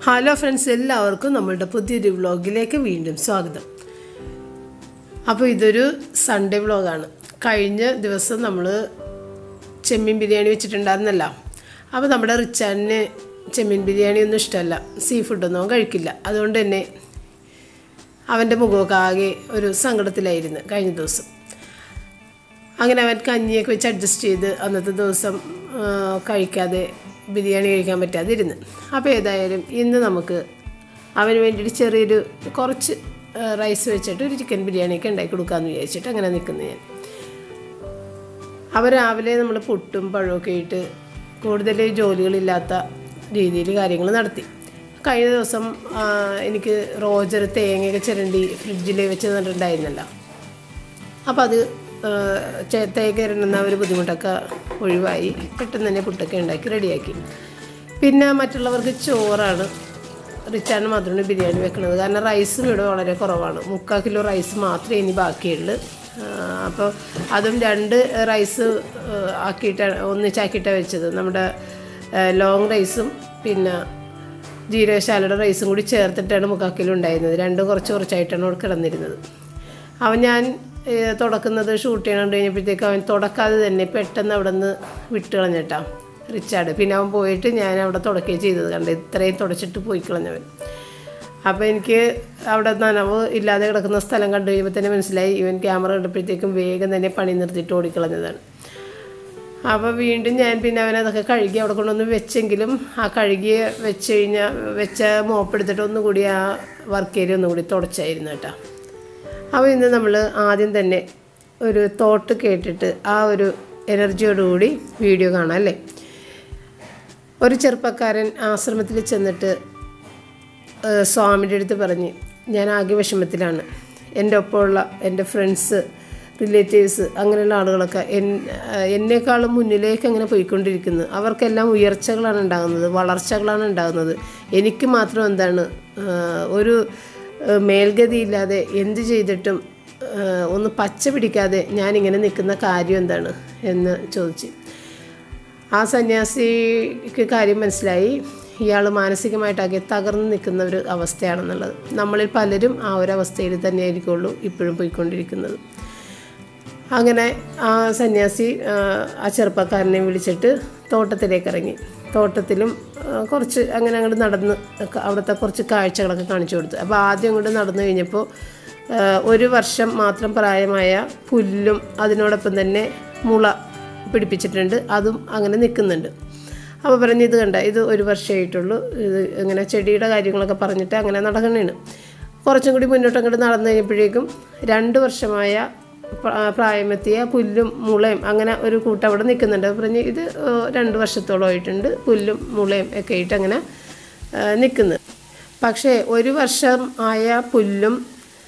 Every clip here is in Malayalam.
ഹലോ ഫ്രണ്ട്സ്, എല്ലാവർക്കും നമ്മളുടെ പുതിയൊരു വ്ളോഗിലേക്ക് വീണ്ടും സ്വാഗതം. അപ്പോൾ ഇതൊരു സൺഡേ വ്ളോഗാണ്. കഴിഞ്ഞ ദിവസം നമ്മൾ ചെമ്മീൻ ബിരിയാണി വെച്ചിട്ടുണ്ടായിരുന്നല്ലോ. അപ്പോൾ നമ്മുടെ റിച്ചാനിന് ചെമ്മീൻ ബിരിയാണി ഒന്നും ഇഷ്ടമല്ല, സീ ഫുഡൊന്നും അവൻ കഴിക്കില്ല. അതുകൊണ്ട് തന്നെ അവൻ്റെ മുഖമൊക്കെ ആകെ ഒരു സങ്കടത്തിലായിരുന്നു കഴിഞ്ഞ ദിവസം. അങ്ങനെ അവൻ കഞ്ഞിയൊക്കെ വെച്ച് അഡ്ജസ്റ്റ് ചെയ്ത് അന്നത്തെ ദിവസം കഴിക്കാതെ ബിരിയാണി കഴിക്കാൻ പറ്റാതെ ഇരുന്ന്. അപ്പോൾ ഏതായാലും ഇന്ന് നമുക്ക് അവന് വേണ്ടിയിട്ട് കുറച്ച് റൈസ് വെച്ചിട്ട് ഒരു ചിക്കൻ ബിരിയാണിയൊക്കെ ഉണ്ടാക്കി കൊടുക്കാമെന്ന് വിചാരിച്ചിട്ട് അങ്ങനെ നിൽക്കുന്നു ഞാൻ. അവ രാവിലെ നമ്മൾ പുട്ടും പഴമൊക്കെ ഇട്ട് കൂടുതൽ ജോലികളില്ലാത്ത രീതിയിൽ കാര്യങ്ങൾ നടത്തി. കഴിഞ്ഞ ദിവസം എനിക്ക് റോജർ തേങ്ങയൊക്കെ ചിരണ്ടി ഫ്രിഡ്ജിൽ വെച്ച് തന്നിട്ടുണ്ടായിരുന്നല്ലോ. അപ്പോൾ അത് തേങ്ങ ഇരണ്ടുന്ന ഒരു ബുദ്ധിമുട്ടൊക്കെ ഒഴിവായി പെട്ടെന്ന് തന്നെ പുട്ടൊക്കെ ഉണ്ടാക്കി റെഡിയാക്കി. പിന്നെ മറ്റുള്ളവർക്ക് ചോറാണ്, റിച്ചാണ് മാത്രമാണ് ബിരിയാണി വെക്കുന്നത്. കാരണം റൈസും ഇവിടെ വളരെ കുറവാണ്. 3/4 കിലോ റൈസ് മാത്രമേ ഇനി ബാക്കിയുള്ളൂ. അപ്പോൾ അതും 2 റൈസ് ഒന്നിച്ചാക്കിയിട്ടാണ് വെച്ചത്. നമ്മുടെ ലോങ് റൈസും പിന്നെ ജീരകശാലയുടെ റൈസും കൂടി ചേർത്തിട്ടാണ് 3/4 കിലോ ഉണ്ടായിരുന്നത്. രണ്ടും കുറച്ചായിട്ടാണ് അവിടെ കിടന്നിരുന്നത്. അവൻ ഞാൻ തുടക്കുന്നത് ഷൂട്ട് ചെയ്യണം കഴിഞ്ഞപ്പോഴത്തേക്ക് അവൻ തുടക്കാതെ തന്നെ പെട്ടെന്ന് അവിടെ നിന്ന് വിട്ട് കളഞ്ഞിട്ടാണ് റിച്ചാർഡ്. പിന്നെ അവൻ പോയിട്ട് ഞാൻ അവിടെ തുടക്കുകയും ചെയ്തത് കണ്ട് ഇത്രയും തുടച്ചിട്ട് പോയി കളഞ്ഞവൻ. അപ്പോൾ എനിക്ക് അവിടെ നനവ് ഇല്ലാതെ കിടക്കുന്ന സ്ഥലം കണ്ടു കഴിയുമ്പോൾ തന്നെ മനസ്സിലായി ഇവൻ ക്യാമറ കണ്ടപ്പോഴത്തേക്കും വേഗം തന്നെ പണി നിർത്തിയിട്ട് ഓടിക്കളഞ്ഞതാണ്. അപ്പോൾ വീണ്ടും ഞാൻ പിന്നെ അവനതൊക്കെ കഴുകി അവിടെ കൊണ്ടൊന്ന് വെച്ചെങ്കിലും ആ കഴുകി വെച്ച മോപ്പെടുത്തിട്ട് ഒന്നുകൂടി ആ വർക്ക് ഏരിയ ഒന്നുകൂടി തുടച്ചായിരുന്നു കേട്ടോ. അപ്പോൾ ഇന്ന് നമ്മൾ ആദ്യം തന്നെ ഒരു തോട്ട് കേട്ടിട്ട് ആ ഒരു എനർജിയോടുകൂടി വീഡിയോ കാണാം അല്ലേ. ഒരു ചെറുപ്പക്കാരൻ ആശ്രമത്തിൽ ചെന്നിട്ട് സ്വാമിയുടെ അടുത്ത് പറഞ്ഞ്, ഞാൻ ആകെ വിഷമത്തിലാണ്. എൻ്റെ ഒപ്പമുള്ള എൻ്റെ ഫ്രണ്ട്സ്, റിലേറ്റീവ്സ്, അങ്ങനെയുള്ള ആളുകളൊക്കെ എന്നെക്കാളും മുന്നിലേക്ക് അങ്ങനെ പോയിക്കൊണ്ടിരിക്കുന്നു. അവർക്കെല്ലാം ഉയർച്ചകളാണ് ഉണ്ടാകുന്നത്, വളർച്ചകളാണ് ഉണ്ടാകുന്നത്. എനിക്ക് മാത്രം എന്താണ് ഒരു മേൽഗതിയില്ലാതെ എന്ത് ചെയ്തിട്ടും ഒന്ന് പച്ച പിടിക്കാതെ ഞാനിങ്ങനെ നിൽക്കുന്ന കാര്യം എന്താണ് എന്ന് ചോദിച്ച്. ആ സന്യാസിക്ക് കാര്യം മനസ്സിലായി, ഇയാൾ മാനസികമായിട്ടാകെ തകർന്ന് നിൽക്കുന്ന ഒരു അവസ്ഥയാണെന്നുള്ളത്. നമ്മളിൽ പലരും ആ ഒരു അവസ്ഥയിൽ തന്നെ ആയിരിക്കുള്ളൂ ഇപ്പോഴും പോയിക്കൊണ്ടിരിക്കുന്നത്. അങ്ങനെ ആ സന്യാസി ആ ചെറുപ്പക്കാരനെ വിളിച്ചിട്ട് തോട്ടത്തിലേക്ക് ഇറങ്ങി. തോട്ടത്തിലും കുറച്ച് അങ്ങോട്ട് നടന്ന് അവിടുത്തെ കുറച്ച് കാഴ്ചകളൊക്കെ കാണിച്ചു കൊടുത്തു. അപ്പോൾ ആദ്യം അങ്ങോട്ട് നടന്നു കഴിഞ്ഞപ്പോൾ 1 വർഷം മാത്രം പ്രായമായ പുല്ലും അതിനോടൊപ്പം തന്നെ മുള പിടിപ്പിച്ചിട്ടുണ്ട്, അതും അങ്ങനെ നിൽക്കുന്നുണ്ട്. അപ്പോൾ പറഞ്ഞ്, ഇത് കണ്ട, ഇത് 1 വർഷമായിട്ടുള്ളൂ, ഇത് ഇങ്ങനെ ചെടിയുടെ കാര്യങ്ങളൊക്കെ പറഞ്ഞിട്ട് അങ്ങനെ നടക്കണേണ്. കുറച്ചും കൂടി മുന്നോട്ട് അങ്ങോട്ട് നടന്നു കഴിഞ്ഞപ്പോഴേക്കും 2 വർഷമായ പ്രായമെത്തിയ പുല്ലും മുളയും അങ്ങനെ ഒരു കൂട്ടം അവിടെ നിൽക്കുന്നുണ്ട്. പറഞ്ഞ് ഇത് 2 വർഷത്തോളമായിട്ടുണ്ട്, പുല്ലും മുളയും ഒക്കെ ആയിട്ട് അങ്ങനെ നിൽക്കുന്നത്. പക്ഷേ 1 വർഷം ആയ പുല്ലും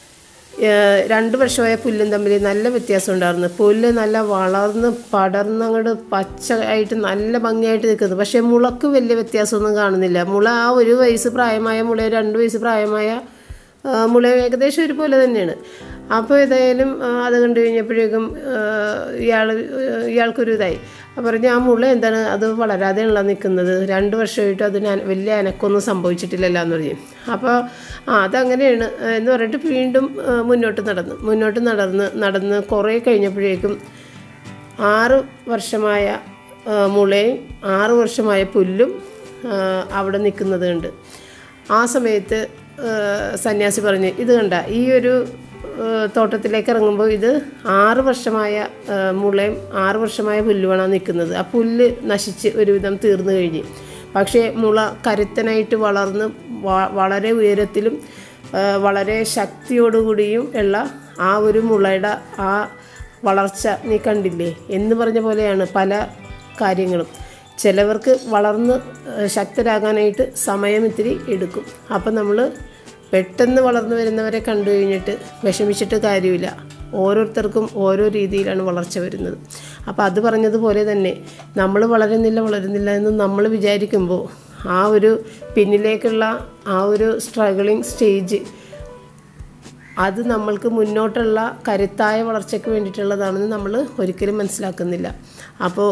2 വർഷമായ പുല്ലും തമ്മിൽ നല്ല വ്യത്യാസം ഉണ്ടായിരുന്നു. പുല്ല് നല്ല വളർന്ന് പടർന്ന് അങ്ങോട്ട് പച്ച ആയിട്ട് നല്ല ഭംഗിയായിട്ട് നിൽക്കുന്നു. പക്ഷേ മുളക്ക് വലിയ വ്യത്യാസമൊന്നും കാണുന്നില്ല. മുള ആ 1 വയസ്സ് പ്രായമായ മുളയോ 2 വയസ്സ് പ്രായമായ മുളയോ ഏകദേശം ഒരുപോലെ തന്നെയാണ്. അപ്പോൾ ഏതായാലും അത് കണ്ടു കഴിഞ്ഞപ്പോഴേക്കും ഇയാൾക്കൊരു ഇതായി. പറഞ്ഞ്, ആ മുള എന്താണ് അത് വളരാതെയുള്ള നിൽക്കുന്നത്, 2 വർഷമായിട്ട് അതിന് വലിയ അനക്കൊന്നും സംഭവിച്ചിട്ടില്ലല്ലോ എന്ന് പറഞ്ഞു. അപ്പോൾ അതങ്ങനെയാണ് എന്ന് പറഞ്ഞിട്ട് വീണ്ടും മുന്നോട്ട് നടന്ന് കുറേ കഴിഞ്ഞപ്പോഴേക്കും 6 വർഷമായ മുളയും 6 വർഷമായ പുല്ലും അവിടെ നിൽക്കുന്നത് കണ്ട്. ആ സമയത്ത് സന്യാസി പറഞ്ഞ്, ഇത് കണ്ട, ഈ ഒരു തോട്ടത്തിലേക്ക് ഇറങ്ങുമ്പോൾ ഇത് 6 വർഷമായ മുളയും 6 വർഷമായ പുല്ലുമാണ് നിൽക്കുന്നത്. ആ പുല്ല് നശിച്ച് ഒരുവിധം തീർന്നു കഴിഞ്ഞ്. പക്ഷേ മുള കരുത്തനായിട്ട് വളർന്ന് വളരെ ഉയരത്തിലും വളരെ ശക്തിയോടുകൂടിയും ഉള്ള ആ ഒരു മുളയുടെ ആ വളർച്ച നീ കണ്ടില്ലേ എന്ന് പറഞ്ഞ പോലെയാണ് പല കാര്യങ്ങളും. ചിലവർക്ക് വളർന്ന് ശക്തരാകാനായിട്ട് സമയം ഇത്തിരി എടുക്കും. അപ്പം നമ്മൾ പെട്ടെന്ന് വളർന്നു വരുന്നവരെ കണ്ടു കഴിഞ്ഞിട്ട് വിഷമിച്ചിട്ട് കാര്യമില്ല. ഓരോരുത്തർക്കും ഓരോ രീതിയിലാണ് വളർച്ച വരുന്നത്. അപ്പോൾ അത് പറഞ്ഞതുപോലെ തന്നെ നമ്മൾ വളരുന്നില്ല എന്ന് നമ്മൾ വിചാരിക്കുമ്പോൾ ആ ഒരു പിന്നിലേക്കുള്ള ആ ഒരു സ്ട്രഗിളിങ് സ്റ്റേജ് അത് നമ്മൾക്ക് മുന്നോട്ടുള്ള കരുത്തായ വളർച്ചയ്ക്ക് വേണ്ടിയിട്ടുള്ളതാണെന്ന് നമ്മൾ ഒരിക്കലും മനസ്സിലാക്കുന്നില്ല. അപ്പോൾ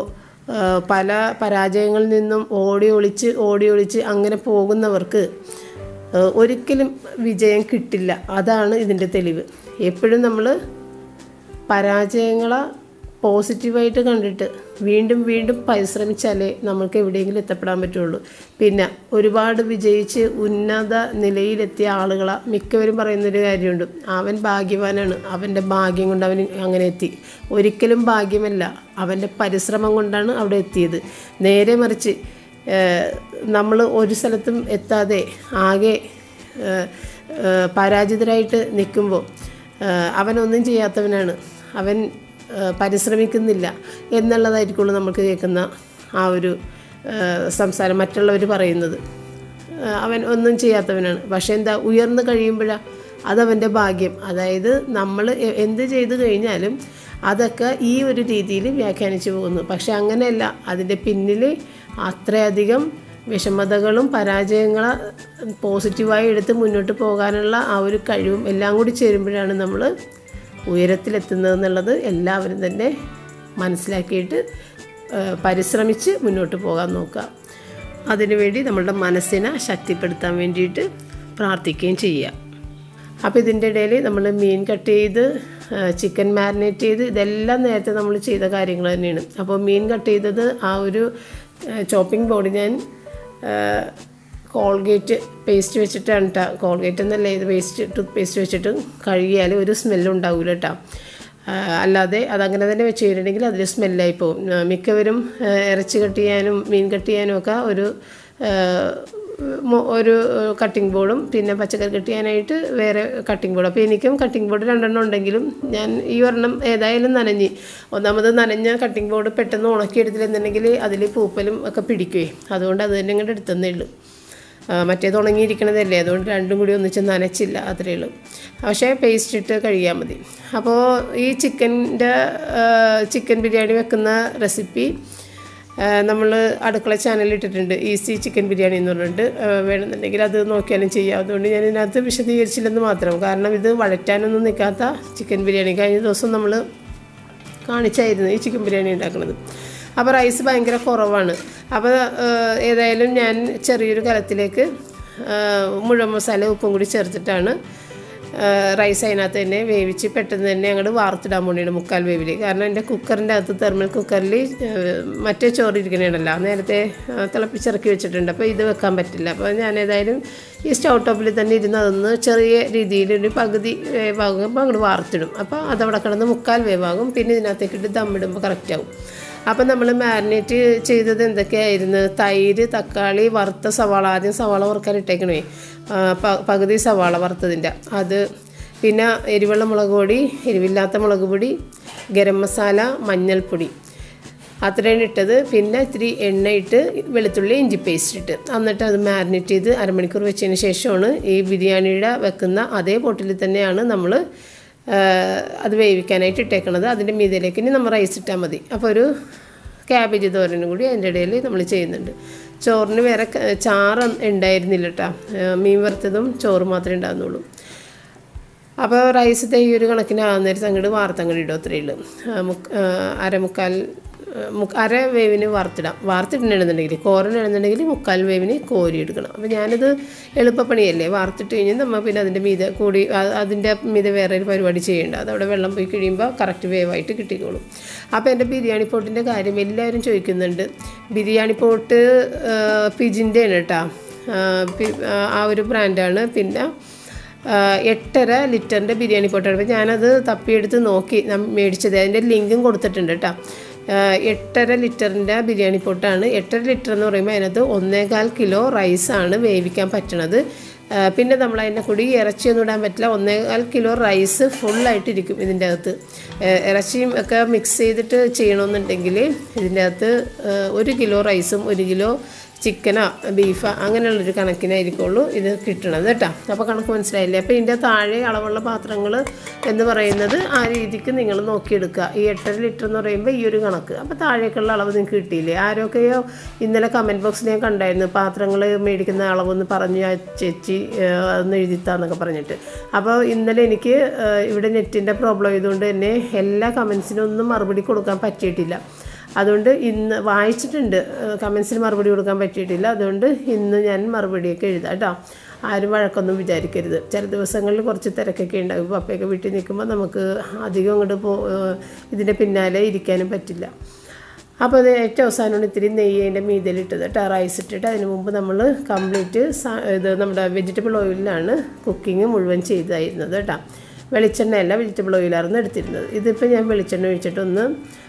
പല പരാജയങ്ങളിൽ നിന്നും ഓടി ഒളിച്ച് അങ്ങനെ പോകുന്നവർക്ക് ഒരിക്കലും വിജയം കിട്ടില്ല. അതാണ് ഇതിൻ്റെ തെളിവ്. എപ്പോഴും നമ്മൾ പരാജയങ്ങളെ പോസിറ്റീവായിട്ട് കണ്ടിട്ട് വീണ്ടും പരിശ്രമിച്ചാലേ നമുക്ക് എവിടെയെങ്കിലും എത്തപ്പെടാൻ പറ്റുള്ളൂ. പിന്നെ ഒരുപാട് വിജയിച്ച് ഉന്നത നിലയിലെത്തിയ ആളുകളെ മിക്കവരും പറയുന്നൊരു കാര്യമുണ്ട്, അവൻ ഭാഗ്യവാനാണ്, അവൻ്റെ ഭാഗ്യം കൊണ്ട് അവൻ അങ്ങനെ എത്തി. ഒരിക്കലും ഭാഗ്യമല്ല, അവൻ്റെ പരിശ്രമം കൊണ്ടാണ് അവിടെ എത്തിയത്. നേരെ മറിച്ച് നമ്മൾ ഒരു സ്ഥലത്തും എത്താതെ ആകെ പരാജിതരായിട്ട് നിൽക്കുമ്പോൾ അവനൊന്നും ചെയ്യാത്തവനാണ്, അവൻ പരിശ്രമിക്കുന്നില്ല എന്നുള്ളതായിരിക്കുള്ളൂ നമുക്ക് കേൾക്കുന്ന ആ ഒരു സംസാരം, മറ്റുള്ളവർ പറയുന്നത്. അവൻ ഒന്നും ചെയ്യാത്തവനാണ്. പക്ഷേ എന്താ, ഉയർന്നു കഴിയുമ്പോഴാണ് അതവൻ്റെ ഭാഗ്യം. അതായത് നമ്മൾ എന്ത് ചെയ്തു കഴിഞ്ഞാലും അതൊക്കെ ഈ ഒരു രീതിയിൽ വ്യാഖ്യാനിച്ചു പോകുന്നു. പക്ഷെ അങ്ങനെയല്ല, അതിൻ്റെ പിന്നിൽ അത്രയധികം വിഷമതകളും പരാജയങ്ങളെ പോസിറ്റീവായി എടുത്ത് മുന്നോട്ട് പോകാനുള്ള ആ ഒരു കഴിവും എല്ലാം കൂടി ചേരുമ്പോഴാണ് നമ്മൾ ഉയരത്തിലെത്തുന്നതെന്നുള്ളത് എല്ലാവരും തന്നെ മനസ്സിലാക്കിയിട്ട് പരിശ്രമിച്ച് മുന്നോട്ട് പോകാൻ നോക്കുക. അതിനുവേണ്ടി നമ്മളുടെ മനസ്സിനെ ശക്തിപ്പെടുത്താൻ വേണ്ടിയിട്ട് പ്രാർത്ഥിക്കുകയും ചെയ്യുക. അപ്പോൾ ഇതിൻ്റെ ഇടയിൽ നമ്മൾ മീൻ കട്ട് ചെയ്ത് ചിക്കൻ മാരിനേറ്റ് ചെയ്ത് ഇതെല്ലാം നേരത്തെ നമ്മൾ ചെയ്ത കാര്യങ്ങൾ തന്നെയാണ്. അപ്പോൾ മീൻ കട്ട് ചെയ്തത് ആ ഒരു ചോപ്പിംഗ് ബോർഡ് ഞാൻ കോൾഗേറ്റ് പേസ്റ്റ് വെച്ചിട്ടാണ് കേട്ടോ. കോൾഗേറ്റ് എന്നല്ല, ഇത് ടൂത്ത് പേസ്റ്റ് വെച്ചിട്ട് കഴുകിയാൽ ഒരു സ്മെല്ലും ഉണ്ടാവില്ല കേട്ടോ. അല്ലാതെ അതങ്ങനെ തന്നെ വെച്ച് കഴിഞ്ഞിട്ടുണ്ടെങ്കിൽ അതിൽ സ്മെല്ലായി പോകും. മിക്കവരും ഇറച്ചി കട്ട് ചെയ്യാനും മീൻ കട്ട് ചെയ്യാനും ഒക്കെ ഒരു കട്ടിംഗ് ബോർഡും പിന്നെ പച്ചക്കറി കട്ട് ചെയ്യാനായിട്ട് വേറെ കട്ടിംഗ് ബോർഡ്. അപ്പോൾ എനിക്കും കട്ടിംഗ് ബോർഡ് 2 ഉണ്ടെങ്കിലും ഞാൻ ഈ ഒരെണ്ണം ഏതായാലും ഒന്നാമത് നനഞ്ഞ കട്ടിംഗ് ബോർഡ് പെട്ടെന്ന് ഉണക്കിയെടുത്തില്ലെന്നുണ്ടെങ്കിൽ അതിൽ പൂപ്പലും ഒക്കെ പിടിക്കുകയും, അതുകൊണ്ട് അത് തന്നെ ഇങ്ങോട്ട് എടുത്തന്നേ ഉള്ളൂ. മറ്റേത് ഉണങ്ങിയിരിക്കണതല്ലേ, അതുകൊണ്ട് രണ്ടും കൂടി ഒന്നിച്ച് നനച്ചില്ല, അത്രയേ ഉള്ളൂ. പക്ഷേ പേസ്റ്റ് ഇട്ട് കഴിയാൽ മതി. അപ്പോൾ ഈ ചിക്കൻ ബിരിയാണി വെക്കുന്ന റെസിപ്പി നമ്മൾ അടുക്കള ചാനലിൽ ഇട്ടിട്ടുണ്ട്, ഈസി ചിക്കൻ ബിരിയാണി എന്ന് പറഞ്ഞിട്ട്. വേണമെന്നുണ്ടെങ്കിൽ അത് നോക്കിയാലും ചെയ്യാം. അതുകൊണ്ട് ഞാൻ ഇതിനകത്ത് വിശദീകരിച്ചില്ലെന്ന് മാത്രം. കാരണം ഇത് വഴറ്റാനൊന്നും നിൽക്കാത്ത ചിക്കൻ ബിരിയാണി കഴിഞ്ഞ ദിവസം നമ്മൾ കാണിച്ചായിരുന്നു ഈ ചിക്കൻ ബിരിയാണി ഉണ്ടാക്കുന്നത്. അപ്പോൾ റൈസ് ഭയങ്കര കുറവാണ്. അപ്പോൾ ഏതായാലും ഞാൻ ചെറിയൊരു കലത്തിലേക്ക് മുഴുവൻ മസാല ഉപ്പും കൂടി ചേർത്തിട്ടാണ് റൈസ് അതിനകത്ത് തന്നെ വേവിച്ച് പെട്ടെന്ന് തന്നെ അങ്ങോട്ട് വാർത്തിടാൻ വേണ്ടിയാണ് 3/4 വേവിൽ. കാരണം എൻ്റെ കുക്കറിൻ്റെ അകത്ത് തെർമൽ കുക്കറിൽ മറ്റേ ചോറ് ഇരിക്കണേണ്ടല്ലോ, നേരത്തെ തിളപ്പിച്ചിറക്കി വെച്ചിട്ടുണ്ട്. അപ്പോൾ ഇത് വെക്കാൻ പറ്റില്ല. അപ്പോൾ ഞാൻ ഏതായാലും ഈ സ്റ്റൗ ടോപ്പിൽ തന്നെ ഇരുന്ന് അതൊന്ന് ചെറിയ രീതിയിൽ ഒരു പകുതി വേവാകുമ്പോൾ അങ്ങോട്ട് വാർത്തിടും. അപ്പോൾ അതവിടെ കിടന്ന് 3/4 വേവാകും. പിന്നെ ഇതിനകത്തേക്കിട്ട് ദമ്മിടുമ്പോൾ കറക്റ്റാവും. അപ്പം നമ്മൾ മാരിനേറ്റ് ചെയ്തത് എന്തൊക്കെയായിരുന്നു? തൈര്, തക്കാളി, വറുത്ത സവാള. ആദ്യം സവാള വറുക്കാൻ ഇട്ടേക്കണേ, പകുതി സവാള വറുത്തതിൻ്റെ അത്. പിന്നെ എരിവുള്ള മുളക് പൊടി, എരിവില്ലാത്ത മുളക് പൊടി, ഗരം മസാല, മഞ്ഞൾപ്പൊടി, അത്രയാണ് ഇട്ടത്. പിന്നെ ഇത്തിരി എണ്ണ ഇട്ട് വെളുത്തുള്ളി ഇഞ്ചി പേസ്റ്റ് ഇട്ട് എന്നിട്ട് അത് മാരിനേറ്റ് ചെയ്ത് 1/2 മണിക്കൂർ വെച്ചതിന് ശേഷമാണ് ഈ ബിരിയാണിയുടെ വെക്കുന്ന അതേ പോട്ടിൽ തന്നെയാണ് നമ്മൾ അത് വേവിക്കാനായിട്ട് ഇട്ടേക്കണത്. അതിൻ്റെ മീതയിലേക്ക് ഇനി നമ്മൾ റൈസ് ഇട്ടാൽ മതി. അപ്പോൾ ഒരു ക്യാബേജ് തോരനും കൂടി അതിൻ്റെ ഇടയിൽ നമ്മൾ ചെയ്യുന്നുണ്ട്. ചോറിന് വേറെ ചാറ് ഉണ്ടായിരുന്നില്ല കേട്ടോ, മീൻ വറുത്തതും ചോറ് മാത്രമേ ഉണ്ടാകുന്നുള്ളൂ. അപ്പോൾ റൈസ് ഈ ഒരു കണക്കിനാകുന്ന നേരത്തെ അങ്ങോട്ട് വാർത്തങ്ങോട്ട് ഇടും, അത്രയേ ഉള്ളൂ. അര വേവിന് വാർത്തിട്ടുണ്ടെന്നുണ്ടെങ്കിൽ കോരനുണ്ടെന്നുണ്ടെങ്കിൽ 3/4 വേവിന് കോരി എടുക്കണം. അപ്പോൾ ഞാനിത് എളുപ്പപ്പണിയല്ലേ, വാർത്തിട്ട് കഴിഞ്ഞാൽ നമ്മൾ പിന്നെ അതിൻ്റെ മീതെ കൂടി അതിൻ്റെ മീതെ വേറെ ഒരു പരിപാടി ചെയ്യേണ്ട, അതവിടെ വെള്ളം പോയി കഴിയുമ്പോൾ കറക്റ്റ് വേവായിട്ട് കിട്ടിക്കോളും. അപ്പോൾ എൻ്റെ ബിരിയാണി പോട്ടിൻ്റെ കാര്യം എല്ലാവരും ചോദിക്കുന്നുണ്ട്. ബിരിയാണി പോട്ട് പിജിൻ്റെ ആണ് കേട്ടോ, ആ ഒരു ബ്രാൻഡാണ്. പിന്നെ 8.5 ലിറ്ററിൻ്റെ ബിരിയാണി പോട്ടാണ്. അപ്പോൾ ഞാനത് തപ്പിയെടുത്ത് നോക്കി മേടിച്ചത്, അതിൻ്റെ ലിങ്കും കൊടുത്തിട്ടുണ്ട് കേട്ടോ. 8.5 ലിറ്ററിൻ്റെ ബിരിയാണി പോട്ടാണ്. 8.5 ലിറ്റർ എന്ന് പറയുമ്പോൾ അതിനകത്ത് 1.25 കിലോ റൈസാണ് വേവിക്കാൻ പറ്റണത്. പിന്നെ നമ്മൾ അതിൻ്റെ കൂടി ഇറച്ചിയൊന്നും ഇടാൻ പറ്റില്ല. 1.25 കിലോ റൈസ് ഫുള്ളായിട്ടിരിക്കും ഇതിൻ്റെ അകത്ത്. ഇറച്ചിയും ഒക്കെ മിക്സ് ചെയ്തിട്ട് ചെയ്യണമെന്നുണ്ടെങ്കിൽ ഇതിൻ്റെ അകത്ത് 1 കിലോ റൈസും 1 കിലോ ചിക്കനോ ബീഫോ അങ്ങനെയുള്ളൊരു കണക്കിനായിരിക്കുള്ളൂ ഇത് കിട്ടണത് കേട്ടോ. അപ്പോൾ കണക്ക് മനസ്സിലായില്ലേ? അപ്പോൾ ഇതിൻ്റെ താഴെ അളവുള്ള പാത്രങ്ങൾ എന്ന് പറയുന്നത് ആ രീതിക്ക് നിങ്ങൾ നോക്കിയെടുക്കുക. ഈ 8.5 ലിറ്റർ എന്ന് പറയുമ്പോൾ ഈ ഒരു കണക്ക്. അപ്പോൾ താഴേക്കുള്ള അളവ് നിങ്ങൾക്ക് കിട്ടിയില്ലേ? ആരൊക്കെയോ ഇന്നലെ കമൻറ്റ് ബോക്സിൽ ഞാൻ കണ്ടായിരുന്നു, പാത്രങ്ങൾ മേടിക്കുന്ന അളവൊന്ന് പറഞ്ഞു ചേച്ചി അതൊന്ന് എഴുതിത്താന്നൊക്കെ പറഞ്ഞിട്ട്. അപ്പോൾ ഇന്നലെ എനിക്ക് ഇവിടെ നെറ്റിൻ്റെ പ്രോബ്ലം ആയതുകൊണ്ട് തന്നെ എല്ലാ കമൻസിനും ഒന്നും മറുപടി കൊടുക്കാൻ പറ്റിയിട്ടില്ല. അതുകൊണ്ട് ഇന്ന് വായിച്ചിട്ടുണ്ട്, കമൻസിന് മറുപടി കൊടുക്കാൻ പറ്റിയിട്ടില്ല. അതുകൊണ്ട് ഇന്ന് ഞാൻ മറുപടിയൊക്കെ എഴുതാം കേട്ടോ. ആരും വഴക്കൊന്നും വിചാരിക്കരുത്. ചില ദിവസങ്ങളിൽ കുറച്ച് തിരക്കൊക്കെ ഉണ്ടാകും. പപ്പയൊക്കെ വീട്ടിൽ നിൽക്കുമ്പോൾ നമുക്ക് അധികം അങ്ങോട്ട് ഇതിൻ്റെ പിന്നാലെ ഇരിക്കാനും പറ്റില്ല. അപ്പോൾ അത് ഏറ്റവും അവസാനമാണ് ഇത്തിരി നെയ്യ് അതിൻ്റെ മീതലിട്ടത് കേട്ടോ, റൈസ് ഇട്ടിട്ട്. അതിന് മുമ്പ് നമ്മൾ കംപ്ലീറ്റ് ഇത് നമ്മുടെ വെജിറ്റബിൾ ഓയിലിലാണ് കുക്കിംഗ് മുഴുവൻ ചെയ്തായിരുന്നത് കേട്ടോ. വെളിച്ചെണ്ണയല്ല, വെജിറ്റബിൾ ഓയിലായിരുന്നു എടുത്തിരുന്നത്. ഇതിപ്പോൾ ഞാൻ വെളിച്ചെണ്ണ ഒഴിച്ചിട്ടൊന്ന്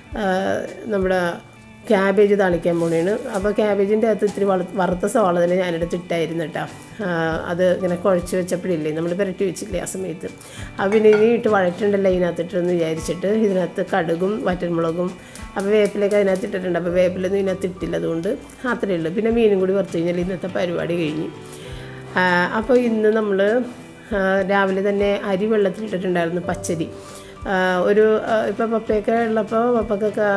നമ്മുടെ ക്യാബേജ് താളിക്കാൻ പോണേണ്. അപ്പോൾ ക്യാബേജിൻ്റെ അകത്ത് ഇത്തിരി വറുത്ത സവാള തന്നെ ഞാനെടുത്തിട്ടായിരുന്നു കേട്ടോ. അത് ഇങ്ങനെ കുഴച്ച് വെച്ചപ്പോഴില്ലേ, നമ്മൾ പുരട്ടി വെച്ചില്ലേ ആ സമയത്ത്. പിന്നെ ഇനി ഇട്ട് വഴറ്റുണ്ടല്ലോ ഇതിനകത്തിട്ടെന്ന് വിചാരിച്ചിട്ട് ഇതിനകത്ത് കടുകും വറ്റൽമുളകും അപ്പോൾ വേപ്പിലൊക്കെ അതിനകത്ത് ഇട്ടിട്ടുണ്ട്. അപ്പോൾ വേപ്പിലൊന്നും ഇതിനകത്ത് ഇട്ടില്ല, അതുകൊണ്ട് അത്രയേ ഉള്ളൂ. പിന്നെ മീനും കൂടി വറുത്ത് കഴിഞ്ഞാൽ ഇന്നത്തെ പരിപാടി കഴിഞ്ഞു. അപ്പോൾ ഇന്ന് നമ്മൾ രാവിലെ തന്നെ അരി വെള്ളത്തിലിട്ടിട്ടുണ്ടായിരുന്നു, പച്ചരി. ഒരു ഇപ്പോൾ പപ്പയൊക്കെ ഉള്ളപ്പോൾ പപ്പക്കൊക്കെ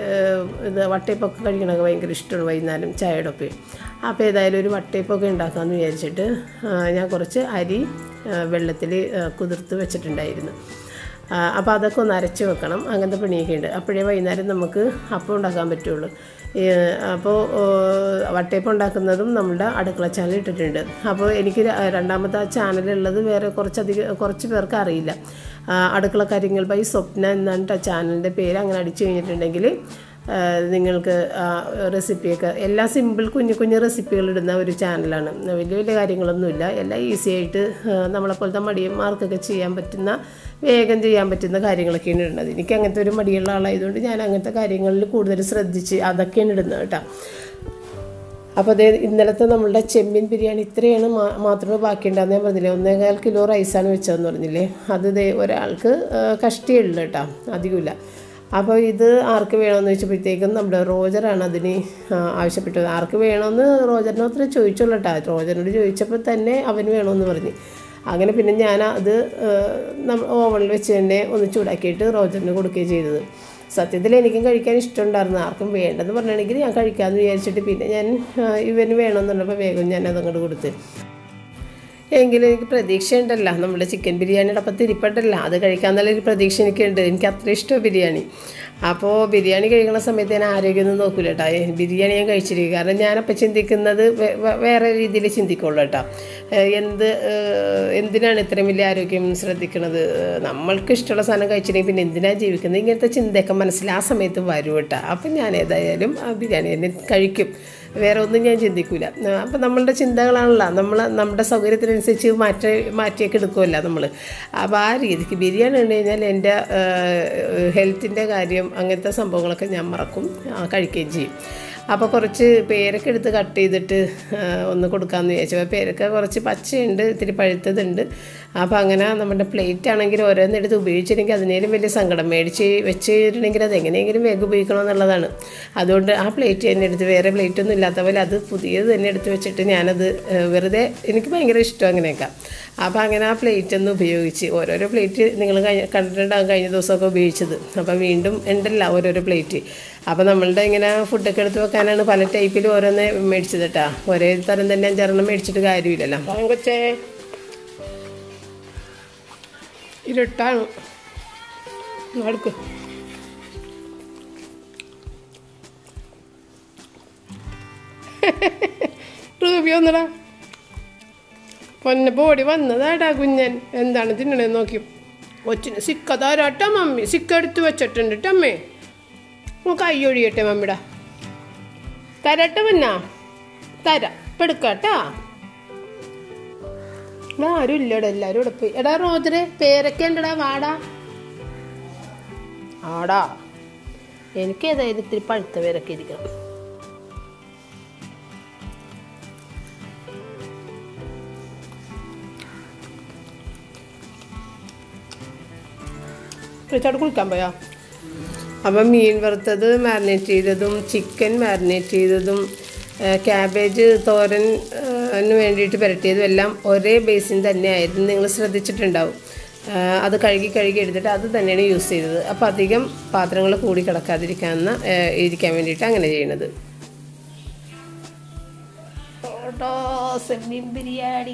ഇത് വട്ടയപ്പൊക്കെ കഴിക്കണമൊക്കെ ഭയങ്കര ഇഷ്ടമാണ് വൈകുന്നേരം ചായയുടെ ഒപ്പം. അപ്പോൾ ഏതായാലും ഒരു വട്ടയപ്പൊക്കെ ഉണ്ടാക്കാമെന്ന് വിചാരിച്ചിട്ട് ഞാൻ കുറച്ച് അരി വെള്ളത്തിൽ കുതിർത്ത് വെച്ചിട്ടുണ്ടായിരുന്നു. അപ്പോൾ അതൊക്കെ ഒന്ന് അരച്ച് വെക്കണം. അങ്ങനത്തെ പണിയൊക്കെ ഉണ്ട്. അപ്പോഴേ വൈകുന്നേരം നമുക്ക് അപ്പം ഉണ്ടാക്കാൻ പറ്റുള്ളൂ. അപ്പോൾ വട്ടയപ്പം ഉണ്ടാക്കുന്നതും നമ്മുടെ അടുക്കള ചാനൽ ഇട്ടിട്ടുണ്ട്. അപ്പോൾ എനിക്ക് രണ്ടാമത്തെ ആ ചാനലുള്ളത് വേറെ കുറച്ച് പേർക്ക് അറിയില്ല. അടുക്കള കാര്യങ്ങൾ ബൈ സ്വപ്ന എന്നാണ് ചാനലിൻ്റെ പേര്. അങ്ങനെ അടിച്ചു കഴിഞ്ഞിട്ടുണ്ടെങ്കിൽ നിങ്ങൾക്ക് റെസിപ്പിയൊക്കെ എല്ലാം സിമ്പിൾ കുഞ്ഞു കുഞ്ഞു റെസിപ്പികൾ ഇടുന്ന ഒരു ചാനലാണ്. വലിയ വലിയ കാര്യങ്ങളൊന്നുമില്ല, എല്ലാം ഈസി ആയിട്ട് നമ്മളെപ്പോലത്തെ മടിയന്മാർക്കൊക്കെ ചെയ്യാൻ പറ്റുന്ന, വേഗം ചെയ്യാൻ പറ്റുന്ന കാര്യങ്ങളൊക്കെയാണ് ഇടുന്നത്. എനിക്ക് അങ്ങനത്തെ ഒരു മടിയുള്ള ആളായതുകൊണ്ട് ഞാൻ അങ്ങനത്തെ കാര്യങ്ങളിൽ കൂടുതൽ ശ്രദ്ധിച്ച് അതൊക്കെയാണ് ഇടുന്നത് കേട്ടോ. അപ്പോൾ അതേ ഇന്നലത്തെ നമ്മളുടെ ചെമ്മീൻ ബിരിയാണി ഇത്രയാണ് മാത്രമേ ബാക്കിയുണ്ടാകുന്ന ഞാൻ പറഞ്ഞില്ലേ. 1.25 കിലോ റൈസാണ് വെച്ചതെന്ന് പറഞ്ഞില്ലേ. അത് ഒരാൾക്ക് കഷ്ടിയുള്ളൂ കേട്ടോ, അധികമില്ല. അപ്പോൾ ഇത് ആർക്ക് വേണമെന്ന് ചോദിച്ചപ്പോഴത്തേക്കും നമ്മുടെ റോജറാണ് അതിന് ആവശ്യപ്പെട്ടത്. ആർക്ക് വേണമെന്ന് റോജറിനെ അത്ര ചോദിച്ചുള്ളൂ കേട്ടോ. റോജറിനോട് ചോദിച്ചപ്പോൾ തന്നെ അവന് വേണമെന്ന് പറഞ്ഞ്. അങ്ങനെ പിന്നെ ഞാൻ അത് ഓവണിൽ വെച്ച് തന്നെ ഒന്ന് ചൂടാക്കിയിട്ട് റോജറിന് കൊടുക്കുകയും ചെയ്തത്. സത്യത്തിൽ എനിക്കും കഴിക്കാൻ ഇഷ്ടമുണ്ടായിരുന്നു. ആർക്കും വേണ്ടെന്ന് പറഞ്ഞാണെങ്കിൽ ഞാൻ കഴിക്കാമെന്ന് വിചാരിച്ചിട്ട് പിന്നെ ഞാൻ ഇവന് വേണമെന്നുള്ളപ്പോൾ വേഗം ഞാൻ അതങ്ങോട്ട് കൊടുത്ത്. എങ്കിലും എനിക്ക് പ്രതീക്ഷയുണ്ടല്ലോ, നമ്മുടെ ചിക്കൻ ബിരിയാണിയുടെ അപ്പം തിരിപ്പട്ടല്ല, അത് കഴിക്കാമെന്നുള്ളൊരു പ്രതീക്ഷ എനിക്കുണ്ട്. എനിക്ക് അത്ര ഇഷ്ടമാണ് ബിരിയാണി. അപ്പോൾ ബിരിയാണി കഴിക്കുന്ന സമയത്ത് ഞാൻ ആരോഗ്യമൊന്നും നോക്കില്ല കേട്ടോ. ബിരിയാണി ഞാൻ കഴിച്ചിരിക്കും. കാരണം ഞാനപ്പം ചിന്തിക്കുന്നത് വേറെ രീതിയിൽ ചിന്തിക്കുള്ളൂ കേട്ടോ. എന്തിനാണ് ഇത്രയും വലിയ ആരോഗ്യം ശ്രദ്ധിക്കുന്നത്? നമ്മൾക്ക് ഇഷ്ടമുള്ള സാധനം കഴിച്ചിട്ടുണ്ടെങ്കിൽ പിന്നെ എന്തിനാണ് ജീവിക്കുന്നത്? ഇങ്ങനത്തെ ചിന്തയൊക്കെ മനസ്സിൽ ആ സമയത്ത് വരും കേട്ടോ. അപ്പം ഞാൻ ഏതായാലും ആ ബിരിയാണി തന്നെ കഴിക്കും, വേറെ ഒന്നും ഞാൻ ചിന്തിക്കില്ല. അപ്പം നമ്മളുടെ ചിന്തകളാണല്ലോ നമ്മുടെ സൗകര്യത്തിനനുസരിച്ച് മാറ്റിയൊക്കെ എടുക്കുമല്ലോ നമ്മൾ. അപ്പോൾ ആ രീതിക്ക് ബിരിയാണി കണ്ടു കഴിഞ്ഞാൽ എൻ്റെ ഹെൽത്തിൻ്റെ കാര്യം അങ്ങനത്തെ സംഭവങ്ങളൊക്കെ ഞാൻ മറക്കും, കഴിക്കുകയും ചെയ്യും. അപ്പോൾ കുറച്ച് പേരൊക്കെ എടുത്ത് കട്ട് ചെയ്തിട്ട് ഒന്ന് കൊടുക്കാമെന്ന് വിചാരിച്ചു. അപ്പോൾ പേരൊക്കെ കുറച്ച് പച്ചയുണ്ട്, ഇത്തിരി പഴുത്തതുണ്ട്. അപ്പോൾ അങ്ങനെ നമ്മുടെ പ്ലേറ്റ് ആണെങ്കിൽ ഓരോന്നെടുത്ത് ഉപയോഗിച്ചിട്ടുണ്ടെങ്കിൽ അതിനേലും വലിയ സങ്കടം. മേടിച്ച് വെച്ച് കഴിഞ്ഞിട്ടുണ്ടെങ്കിൽ അത് എങ്ങനെയെങ്കിലും വേഗം ഉപയോഗിക്കണമെന്നുള്ളതാണ്. അതുകൊണ്ട് ആ പ്ലേറ്റ് തന്നെ എടുത്ത്, വേറെ പ്ലേറ്റൊന്നും ഇല്ലാത്ത പോലെ അത് പുതിയത് തന്നെ എടുത്ത് വെച്ചിട്ട് ഞാനത് വെറുതെ, എനിക്ക് ഭയങ്കര ഇഷ്ടം അങ്ങനെയൊക്കെ. അപ്പോൾ അങ്ങനെ ആ പ്ലേറ്റ് ഒന്ന് ഉപയോഗിച്ച് ഓരോരോ പ്ലേറ്റ് നിങ്ങൾ കണ്ടിട്ടുണ്ടാകും കഴിഞ്ഞ ദിവസമൊക്കെ ഉപയോഗിച്ചത്. അപ്പോൾ വീണ്ടും ഉണ്ടല്ല ഓരോരോ പ്ലേറ്റ്. അപ്പോൾ നമ്മളുടെ ഇങ്ങനെ ഫുഡൊക്കെ എടുത്ത് വെക്കാനാണ് പല ടൈപ്പിൽ ഓരോന്ന് മേടിച്ചത് കേട്ടോ. ഒരേ തരം തന്നെ 5 മേടിച്ചിട്ട് കാര്യമില്ലല്ലോ. കൊച്ചേ ഇരുട്ടാണ് അടുക്ക്. റൂബി ഒന്നടാ പൊന്നെ ബോഡി വന്നതാടാ കുഞ്ഞൻ. എന്താണ് തിന്നണേന്ന് നോക്കി. കൊച്ചിന് സിക്ക തരാട്ടാ മമ്മി, സിക്ക എടുത്ത് വെച്ചിട്ടുണ്ട് ടമ്മേ. കൈ ഒഴിയട്ടെ മമ്മിടാ, തരട്ടെ മന്നാ, തരാം പെടുക്കാട്ടാ. ആരും ഇല്ലടാ, എല്ലാരും ഇവിടെ പോയി. എടാ റോജറെ പേരൊക്കെ ഉണ്ടടാ, വാടാ ആടാ. എനിക്ക് ഏതായാലും ഇത്തിരി പഴുത്ത പേരൊക്കെ ഇരിക്കണം. ഫ്രിഡ്ജോട് കുളിക്കാൻ പോയാ. അപ്പം മീൻ വറുത്തത് മാരിനേറ്റ് ചെയ്തതും ചിക്കൻ മാരിനേറ്റ് ചെയ്തതും ക്യാബേജ് തോരന് വേണ്ടിയിട്ട് പുരട്ടിയതും എല്ലാം ഒരേ ബേസിൻ തന്നെയായിരുന്നു. നിങ്ങൾ ശ്രദ്ധിച്ചിട്ടുണ്ടാവും. അത് കഴുകി എടുത്തിട്ട് അത് തന്നെയാണ് യൂസ് ചെയ്തത്. അപ്പോൾ അധികം പാത്രങ്ങൾ കൂടി ഇരിക്കാൻ വേണ്ടിയിട്ട് അങ്ങനെ ചെയ്യണത്. സെമ്മീൻ ബിരിയാണി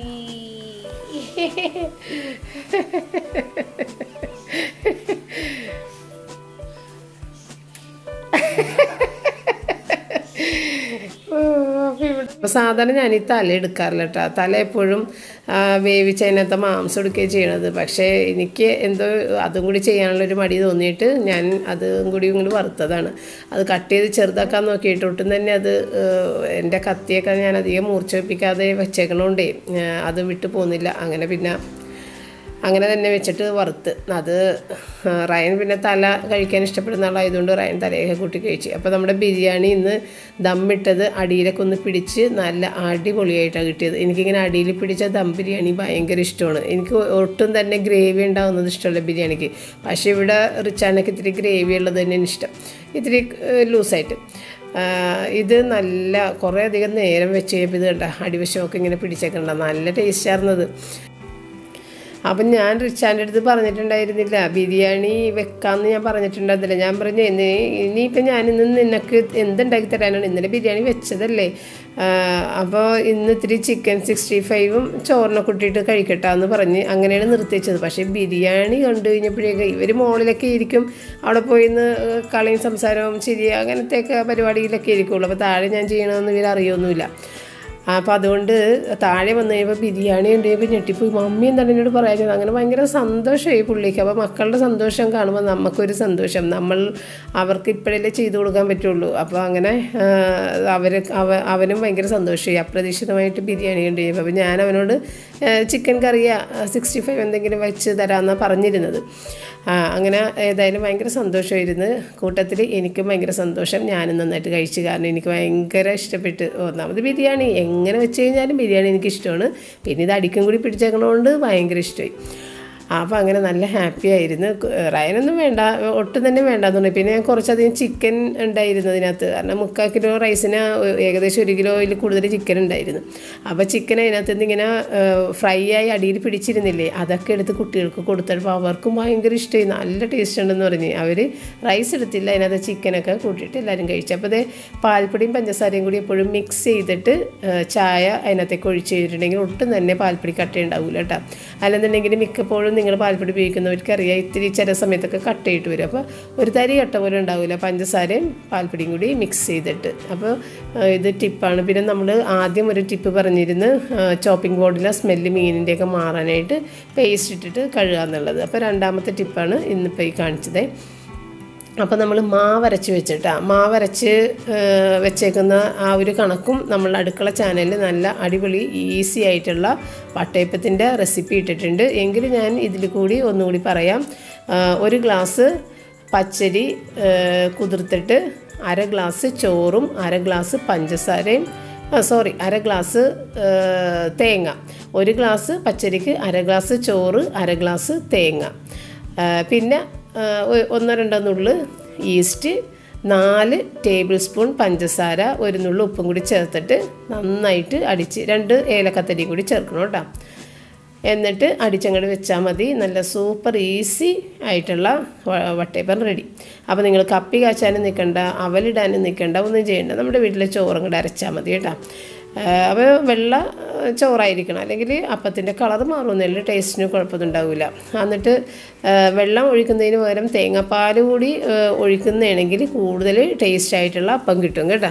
അപ്പോൾ സാധാരണ ഞാൻ ഈ തല എടുക്കാറില്ല കേട്ടോ. തല എപ്പോഴും വേവിച്ച് അതിനകത്ത് മാംസം എടുക്കുകയും ചെയ്യണത്. പക്ഷേ എനിക്ക് എന്തോ അതും കൂടി ചെയ്യാനുള്ളൊരു മടി തോന്നിയിട്ട് ഞാൻ അതും കൂടി ഇങ്ങോട്ട് വറുത്തതാണ്. അത് കട്ട് ചെയ്ത് ചെറുതാക്കാൻ നോക്കിയിട്ട് ഒട്ടും തന്നെ അത് എൻ്റെ കത്തിയൊക്കെ ഞാൻ അധികം മൂർച്ച വെപ്പിക്കാതെ വെച്ചേക്കണോണ്ടേ അത് വിട്ടു പോകുന്നില്ല. അങ്ങനെ തന്നെ വെച്ചിട്ട് വറുത്ത്. അത് റയൻ പിന്നെ തല കഴിക്കാൻ ഇഷ്ടപ്പെടുന്ന ആളായതുകൊണ്ട് റയൻ തലയൊക്കെ കൂട്ടി കഴിച്ചു. അപ്പോൾ നമ്മുടെ ബിരിയാണി ഇന്ന് ദമ്മിട്ടത് അടിയിലൊക്കെ ഒന്ന് പിടിച്ച് നല്ല അടിപൊളിയായിട്ടാണ് കിട്ടിയത്. എനിക്കിങ്ങനെ അടിയിൽ പിടിച്ച ദം ബിരിയാണി ഭയങ്കര ഇഷ്ടമാണ്. എനിക്ക് ഒട്ടും തന്നെ ഗ്രേവി ഉണ്ടാകുന്നത് ഇഷ്ടമല്ല ബിരിയാണിക്ക്. പക്ഷേ ഇവിടെ റിച്ചാനൊക്കെ ഇത്തിരി ഗ്രേവി ഉള്ളത് തന്നെയാണ് ഇഷ്ടം, ഇത്തിരി ലൂസായിട്ട്. ഇത് നല്ല കുറേ അധികം നേരം വെച്ച് കഴിയുമ്പോൾ ഇത് കണ്ട അടിവശമൊക്കെ ഇങ്ങനെ പിടിച്ചേക്കണ്ട, നല്ല ടേസ്റ്റായിരുന്നത്. അപ്പം ഞാൻ റിച്ചാൻ്റെ അടുത്ത് പറഞ്ഞിട്ടുണ്ടായിരുന്നില്ല ബിരിയാണി വെക്കാമെന്ന് ഞാൻ പറഞ്ഞിട്ടുണ്ടായിരുന്നില്ല. ഞാൻ പറഞ്ഞു ഇനിയിപ്പം ഞാനിന്ന് നിനക്ക് എന്തുണ്ടാക്കി തരാനാണ്, ഇന്നലെ ബിരിയാണി വെച്ചതല്ലേ, അപ്പോൾ ഇന്ന് ഇത്തിരി ചിക്കൻ 65 ചോറിനെ കൂട്ടിയിട്ട് കഴിക്കട്ടെ എന്ന് പറഞ്ഞ് അങ്ങനെയാണ് നിർത്തിച്ചത്. പക്ഷേ ബിരിയാണി കണ്ടു കഴിഞ്ഞപ്പോഴേക്കും ഇവർ മോളിലൊക്കെ ഇരിക്കും, അവിടെ പോയി നിന്ന് കളിയും സംസാരവും ചിരി അങ്ങനത്തെയൊക്കെ പരിപാടിയിലൊക്കെ ഇരിക്കുള്ളൂ. അപ്പോൾ താഴെ ഞാൻ ചെയ്യണമെന്ന് ഇവർ അറിയൊന്നുമില്ല. അപ്പോൾ അതുകൊണ്ട് താഴെ വന്നു കഴിയുമ്പോൾ ബിരിയാണി ഉണ്ട് കഴിയുമ്പോൾ ഞെട്ടിപ്പോയി. മമ്മി എന്താണ് എന്നോട് പറയാഞ്ഞത്. അങ്ങനെ ഭയങ്കര സന്തോഷമായി പുള്ളിക്ക്. അപ്പോൾ മക്കളുടെ സന്തോഷം കാണുമ്പോൾ നമുക്കൊരു സന്തോഷം, അവർക്ക് ഇപ്പോഴല്ലേ ചെയ്തു കൊടുക്കാൻ പറ്റുള്ളൂ. അപ്പോൾ അങ്ങനെ അവനും ഭയങ്കര സന്തോഷമായി. അപ്രതീക്ഷിതമായിട്ട് ബിരിയാണി ഉണ്ട് കഴിയുമ്പോൾ അപ്പോൾ ഞാൻ അവനോട് ചിക്കൻ കറിയാ 65 എന്തെങ്കിലും വെച്ച് തരാമെന്നാണ് പറഞ്ഞിരുന്നത്. അങ്ങനെ ഏതായാലും ഭയങ്കര സന്തോഷമായിരുന്നു. കൂട്ടത്തിൽ എനിക്കും ഭയങ്കര സന്തോഷം, ഞാനും നന്നായിട്ട് കഴിച്ചു. കാരണം എനിക്ക് ഭയങ്കര ഇഷ്ടപ്പെട്ട്. ഒന്നാമത് ബിരിയാണി എങ്ങനെ വെച്ച് കഴിഞ്ഞാലും ബിരിയാണി എനിക്കിഷ്ടമാണ്. പിന്നെ ഇത് അടിക്കും കൂടി പിടിച്ചേക്കണോണ്ട് ഭയങ്കര ഇഷ്ടമായി. അപ്പോൾ അങ്ങനെ നല്ല ഹാപ്പി ആയിരുന്നു. റയനൊന്നും വേണ്ട, ഒട്ടും തന്നെ വേണ്ടാന്ന് പറഞ്ഞു. പിന്നെ ഞാൻ കുറച്ചധികം ചിക്കൻ ഉണ്ടായിരുന്നു അതിനകത്ത്. കാരണം 3/4 കിലോ റൈസിന് ഏകദേശം 1 കിലോയിൽ കൂടുതൽ ചിക്കൻ ഉണ്ടായിരുന്നു. അപ്പോൾ ചിക്കൻ അതിനകത്ത് നിന്ന് ഇങ്ങനെ ഫ്രൈ ആയി അടിയിൽ പിടിച്ചിരുന്നില്ലേ, അതൊക്കെ എടുത്ത് കുട്ടികൾക്ക് കൊടുത്തപ്പോൾ അവർക്കും ഭയങ്കര ഇഷ്ടമായി. നല്ല ടേസ്റ്റ് ഉണ്ടെന്ന് പറഞ്ഞ് അവർ റൈസ് എടുത്തില്ല, അതിനകത്ത് ചിക്കനൊക്കെ കൂട്ടിയിട്ട് എല്ലാവരും കഴിച്ചു. അപ്പോൾ അത് പാൽപ്പൊടിയും പഞ്ചസാരയും കൂടി എപ്പോഴും മിക്സ് ചെയ്തിട്ട് ചായ അതിനകത്തേക്ക് ഒഴിച്ച് ചെയ്തിട്ടുണ്ടെങ്കിൽ ഒട്ടും തന്നെ പാൽപ്പൊടി കട്ട ഉണ്ടാവില്ല കേട്ടോ. അല്ലെന്നുണ്ടെങ്കിൽ മിക്കപ്പോഴും നിങ്ങൾ പാൽപ്പൊടി ഉപയോഗിക്കുന്നവർക്ക് അറിയാം, ഇത്തിരി ചില സമയത്തൊക്കെ കട്ടയിട്ട് വരും. അപ്പോൾ ഒരു തരി കട്ട പോലെ ഉണ്ടാവില്ല, പഞ്ചസാരയും പാൽപ്പൊടിയും കൂടി മിക്സ് ചെയ്തിട്ട്. അപ്പോൾ ഇത് ടിപ്പാണ്. പിന്നെ നമ്മൾ ആദ്യം ഒരു ടിപ്പ് പറഞ്ഞിരുന്നു, ചോപ്പിംഗ് ബോർഡിലെ സ്മെല്ല് മീനിൻ്റെയൊക്കെ മാറാനായിട്ട് പേസ്റ്റ് ഇട്ടിട്ട് കഴുകുക എന്നുള്ളത്. അപ്പോൾ രണ്ടാമത്തെ ടിപ്പാണ് ഇന്നിപ്പോൾ ഈ കാണിച്ചത്. അപ്പോൾ നമ്മൾ മാവരച്ച് മാവരച്ച് വെച്ചേക്കുന്ന ആ ഒരു കണക്കും നമ്മൾ അടുക്കള ചാനലിൽ നല്ല അടിപൊളി ഈസി ആയിട്ടുള്ള വട്ടയപ്പത്തിൻ്റെ റെസിപ്പി ഇട്ടിട്ടുണ്ട്. എങ്കിലും ഞാൻ ഇതിൽ കൂടി ഒന്നുകൂടി പറയാം. 1 ഗ്ലാസ് പച്ചരി കുതിർത്തിട്ട് 1/2 ഗ്ലാസ് ചോറും 1/2 ഗ്ലാസ് പഞ്ചസാരയും 1/2 ഗ്ലാസ് തേങ്ങ. 1 ഗ്ലാസ് പച്ചരിക്ക് 1/2 ഗ്ലാസ് ചോറ്, 1/2 ഗ്ലാസ് തേങ്ങ, പിന്നെ 1-2 നുള്ള് ഈസ്റ്റ്, 4 ടേബിൾ സ്പൂൺ പഞ്ചസാര, 1 നുള്ള് ഉപ്പും കൂടി ചേർത്തിട്ട് നന്നായിട്ട് അടിച്ച് 2 ഏലക്കത്തരി കൂടി ചേർക്കണം കേട്ടോ. എന്നിട്ട് അടിച്ചങ്ങോട്ട് വെച്ചാൽ മതി. നല്ല സൂപ്പർ ഈസി ആയിട്ടുള്ള വട്ടയപ്പം റെഡി. അപ്പോൾ നിങ്ങൾ കപ്പി കാച്ചാനും നിൽക്കണ്ട, അവലിടാനും നിൽക്കണ്ട, ഒന്നും ചെയ്യണ്ട. നമ്മുടെ വീട്ടിലെ ചോറും കൂടെ അരച്ചാൽ മതി കേട്ടോ. അപ്പോൾ വെള്ള ചോറായിരിക്കണം, അല്ലെങ്കിൽ അപ്പത്തിൻ്റെ കളർ മാറുമെന്നല്ല, ടേസ്റ്റിന് കുഴപ്പമൊന്നും ഉണ്ടാവില്ല. എന്നിട്ട് വെള്ളം ഒഴിക്കുന്നതിന് പകരം തേങ്ങാപ്പാൽ കൂടി ഒഴിക്കുന്നതാണെങ്കിൽ കൂടുതൽ ടേസ്റ്റായിട്ടുള്ള അപ്പം കിട്ടും കേട്ടോ.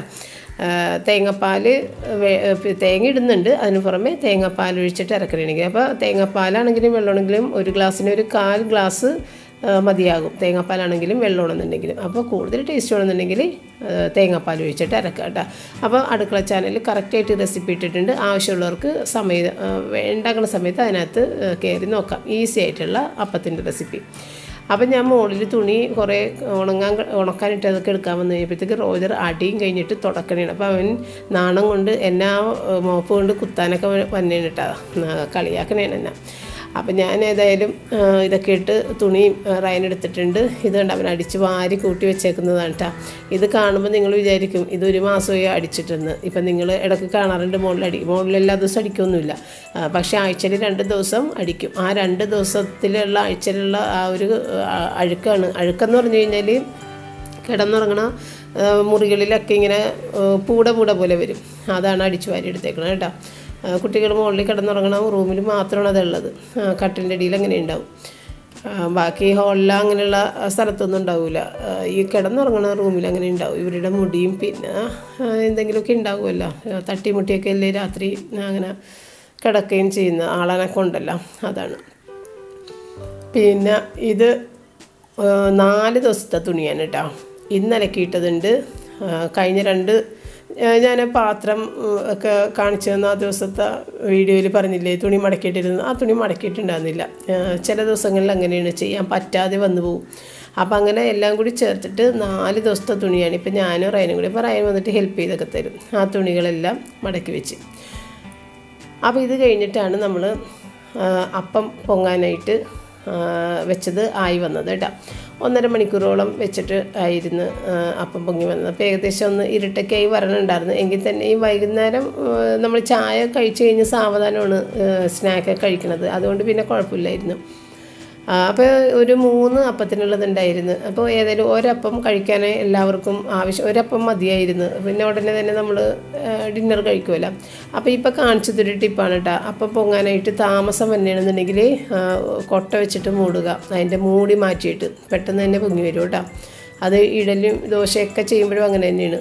തേങ്ങ ഇടുന്നുണ്ട്, അതിന് പുറമെ തേങ്ങാപ്പാൽ ഒഴിച്ചിട്ട് ഇറക്കണമെങ്കിൽ. അപ്പോൾ തേങ്ങാപ്പാലാണെങ്കിലും വെള്ളമാണെങ്കിലും 1 ഗ്ലാസ്സിന് 1/4 ഗ്ലാസ് മതിയാകും, തേങ്ങാപ്പാലാണെങ്കിലും വെള്ളമാണെന്നുണ്ടെങ്കിലും. അപ്പോൾ കൂടുതൽ ടേസ്റ്റ് വേണമെന്നുണ്ടെങ്കിൽ തേങ്ങാപ്പാൽ ഒഴിച്ചിട്ട് ഇറക്കുക കേട്ടോ. അപ്പോൾ അടുക്കള ചാനലിൽ കറക്റ്റായിട്ട് റെസിപ്പി ഇട്ടിട്ടുണ്ട്. ആവശ്യമുള്ളവർക്ക് ഉണ്ടാക്കുന്ന സമയത്ത് അതിനകത്ത് കയറി നോക്കാം. ഈസി ആയിട്ടുള്ള അപ്പത്തിൻ്റെ റെസിപ്പി. അപ്പം ഞാൻ മുകളിൽ തുണി കുറേ ഉണക്കാനിട്ടതൊക്കെ എടുക്കാൻ വന്നു കഴിഞ്ഞപ്പോഴത്തേക്ക് റോജർ അടിയും കഴിഞ്ഞിട്ട് തുടക്കണേണ്. അപ്പോൾ അവൻ നാണം കൊണ്ട് എന്നെ മോപ്പ് കൊണ്ട് കുത്താനൊക്കെ വന്നേണ് കേട്ടോ, കളിയാക്കണേണ് എന്നെ. അപ്പം ഞാൻ ഏതായാലും ഇതൊക്കെ ഇട്ട് തുണിയും റയനെടുത്തിട്ടുണ്ട്. ഇത് കണ്ട് അവൻ അടിച്ച് വാരി കൂട്ടി വെച്ചേക്കുന്നതാണ് കേട്ടോ. ഇത് കാണുമ്പോൾ നിങ്ങൾ വിചാരിക്കും ഇത് 1 മാസമായി അടിച്ചിട്ടെന്ന്. ഇപ്പം നിങ്ങൾ ഇടയ്ക്ക് കാണാറുണ്ട് മുകളിൽ എല്ലാ ദിവസവും അടിക്കൊന്നുമില്ല, പക്ഷേ ആഴ്ചയിൽ 2 ദിവസം അടിക്കും. ആ 2 ദിവസത്തിലുള്ള ആഴ്ചയിലുള്ള ആ ഒരു അഴുക്കെന്ന് പറഞ്ഞു കഴിഞ്ഞാൽ കിടന്നുറങ്ങണ മുറികളിലൊക്കെ ഇങ്ങനെ പൂട പോലെ വരും. അതാണ് അടിച്ചു വാരി എടുത്തേക്കണം കേട്ടോ. കുട്ടികൾ മുകളിൽ കിടന്നുറങ്ങണ റൂമിൽ മാത്രമാണ് അതുള്ളത്, കട്ടിലിൻ്റെ അടിയിൽ അങ്ങനെ ഉണ്ടാവും. ബാക്കി ഹാളിൽ അങ്ങനെയുള്ള സ്ഥലത്തൊന്നും ഉണ്ടാവില്ല. ഈ കിടന്നുറങ്ങുന്ന റൂമിൽ അങ്ങനെ ഉണ്ടാവും. ഇവരുടെ മുടിയും പിന്നെ എന്തെങ്കിലുമൊക്കെ ഉണ്ടാവുമല്ലോ, തട്ടിമുട്ടിയൊക്കെ അല്ലേ രാത്രി അങ്ങനെ കിടക്കുകയും ചെയ്യുന്ന ആളനൊക്കെ ഉണ്ടല്ലോ, അതാണ്. പിന്നെ ഇത് 4 ദിവസത്തെ തുണിയാണ് കേട്ടോ. ഇന്നലക്കിയിട്ടതുണ്ട്. കഴിഞ്ഞ 2 ഞാൻ പാത്രം ഒക്കെ കാണിച്ചു തന്ന ആ ദിവസത്തെ വീഡിയോയിൽ പറഞ്ഞില്ലേ തുണി മടക്കിയിട്ടിരുന്നു. ആ തുണി മടക്കിയിട്ടുണ്ടായിരുന്നില്ല. ചില ദിവസങ്ങളിൽ അങ്ങനെയാണ്, ചെയ്യാൻ പറ്റാതെ വന്നു പോകും. അപ്പം അങ്ങനെ എല്ലാം കൂടി ചേർത്തിട്ട് 4 ദിവസത്തെ തുണിയാണ്. ഇപ്പം ഞാനും റയനും കൂടി, ഇപ്പോൾ റയൻ വന്നിട്ട് ഹെൽപ്പ് ചെയ്തൊക്കെ തരും. ആ തുണികളെല്ലാം മടക്കി വെച്ച്. അപ്പോൾ ഇത് കഴിഞ്ഞിട്ടാണ് നമ്മൾ അപ്പം പൊങ്ങാനായിട്ട് വെച്ചത് ആയി വന്നത് കേട്ടോ. 1.5 മണിക്കൂറോളം വെച്ചിട്ട് ആയിരുന്നു അപ്പം പൊങ്ങി വന്നത്. അപ്പോൾ ഏകദേശം ഒന്ന് ഇരുട്ടൊക്കെയായി വരണുണ്ടായിരുന്നു. എങ്കിൽ തന്നെ ഈ വൈകുന്നേരം നമ്മൾ ചായ കഴിച്ച് കഴിഞ്ഞ് സാവധാനമാണ് സ്നാക്കൊക്കെ കഴിക്കുന്നത്. അതുകൊണ്ട് പിന്നെ കുഴപ്പമില്ലായിരുന്നു. അപ്പോൾ ഒരു 3 അപ്പത്തിനുള്ളതുണ്ടായിരുന്നു. അപ്പോൾ ഏതായാലും ഒരപ്പം കഴിക്കാനായി എല്ലാവർക്കും ഒരപ്പം മതിയായിരുന്നു. പിന്നെ ഉടനെ തന്നെ നമ്മൾ ഡിന്നർ കഴിക്കുമല്ലോ. അപ്പോൾ ഇപ്പോൾ കാണിച്ചതൊരു ടിപ്പാണ് കേട്ടോ. അപ്പം പൊങ്ങാനായിട്ട് താമസം വന്നെയാണെന്നുണ്ടെങ്കിൽ കൊട്ട വെച്ചിട്ട് മൂടുക. അതിൻ്റെ മൂടി മാറ്റിയിട്ട് പെട്ടെന്ന് തന്നെ പൊങ്ങി വരും കേട്ടോ. അത് ഇഡലും ദോശയൊക്കെ ചെയ്യുമ്പോഴും അങ്ങനെ തന്നെയാണ്.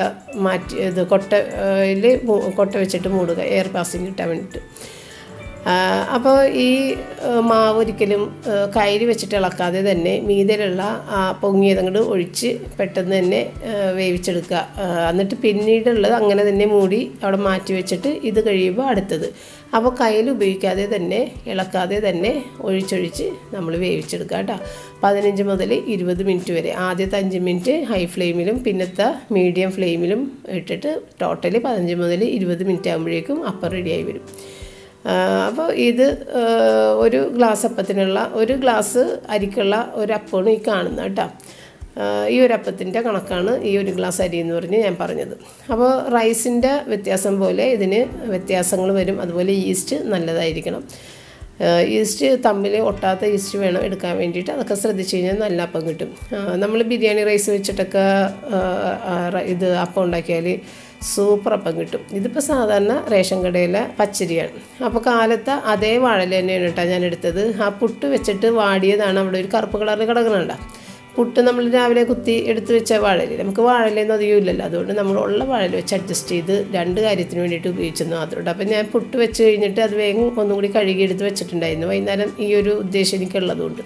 കൊട്ട വെച്ചിട്ട് മൂടുക, എയർ പാസിങ് കിട്ടാൻ വേണ്ടിയിട്ട്. അപ്പോൾ ഈ മാവ് ഒരിക്കലും കയ്യിൽ വെച്ചിട്ട് ഇളക്കാതെ തന്നെ മീതിലുള്ള പൊങ്ങിയതങ്ങോട്ട് ഒഴിച്ച് പെട്ടെന്ന് തന്നെ വേവിച്ചെടുക്കുക. എന്നിട്ട് പിന്നീടുള്ളത് അങ്ങനെ തന്നെ മൂടി അവിടെ മാറ്റി വെച്ചിട്ട് ഇത് കഴിയുമ്പോൾ അടുത്തത്. അപ്പോൾ കയ്യിൽ ഉപയോഗിക്കാതെ തന്നെ ഇളക്കാതെ തന്നെ ഒഴിച്ചൊഴിച്ച് നമ്മൾ വേവിച്ചെടുക്കുക കേട്ടോ. 15 മുതൽ 20 മിനിറ്റ് വരെ. ആദ്യത്തെ 5 മിനിറ്റ് ഹൈ ഫ്ലെയിമിലും പിന്നത്തെ മീഡിയം ഫ്ലെയിമിലും ഇട്ടിട്ട് ടോട്ടലി 15 മുതൽ 20 മിനിറ്റ് ആകുമ്പോഴേക്കും അപ്പം റെഡിയായി വരും. അപ്പോൾ ഇത് ഒരു ഗ്ലാസ് അപ്പത്തിനുള്ള 1 ഗ്ലാസ് അരിക്കുള്ള ഒരപ്പമാണ് ഈ കാണുന്നത് കേട്ടോ. ഈ ഒരു അപ്പത്തിൻ്റെ കണക്കാണ് ഈ 1 ഗ്ലാസ് അരി എന്ന് പറഞ്ഞ് ഞാൻ പറഞ്ഞത്. അപ്പോൾ റൈസിൻ്റെ വ്യത്യാസം പോലെ ഇതിന് വ്യത്യാസങ്ങൾ വരും. അതുപോലെ ഈസ്റ്റ് നല്ലതായിരിക്കണം. ഈസ്റ്റ് തമ്മിൽ ഒട്ടാത്ത ഈസ്റ്റ് വേണം എടുക്കാൻ വേണ്ടിയിട്ട്. അതൊക്കെ ശ്രദ്ധിച്ച് കഴിഞ്ഞാൽ നല്ല അപ്പം കിട്ടും. നമ്മൾ ബിരിയാണി റൈസ് വെച്ചിട്ടൊക്കെ ഇത് അപ്പം ഉണ്ടാക്കിയാൽ സൂപ്പർ അപ്പം കിട്ടും. ഇതിപ്പോൾ സാധാരണ റേഷൻ കടയിലെ പച്ചരിയാണ്. അപ്പോൾ കാലത്തെ അതേ വാഴല തന്നെയാണ് കേട്ടോ ഞാൻ എടുത്തത്. ആ പുട്ട് വെച്ചിട്ട് വാടിയതാണ്. അവിടെ ഒരു കറുപ്പ് കളറിൽ കിടക്കണുണ്ടോ. പുട്ട് നമ്മൾ രാവിലെ കുത്തി എടുത്ത് വെച്ച വാഴല, നമുക്ക് വാഴലൊന്നും അധികം ഇല്ലല്ലോ. അതുകൊണ്ട് നമ്മൾ ഉള്ള വാഴല വെച്ച് അഡ്ജസ്റ്റ് ചെയ്ത് 2 കാര്യത്തിന് വേണ്ടിയിട്ട് ഉപയോഗിച്ചെന്ന് മാത്രമുണ്ട്. അപ്പം ഞാൻ പുട്ട് വെച്ച് കഴിഞ്ഞിട്ട് അത് വേഗം ഒന്നുകൂടി കഴുകി എടുത്ത് വെച്ചിട്ടുണ്ടായിരുന്നു. വൈകുന്നേരം ഈ ഒരു ഉദ്ദേശം എനിക്കുള്ളതുകൊണ്ട്.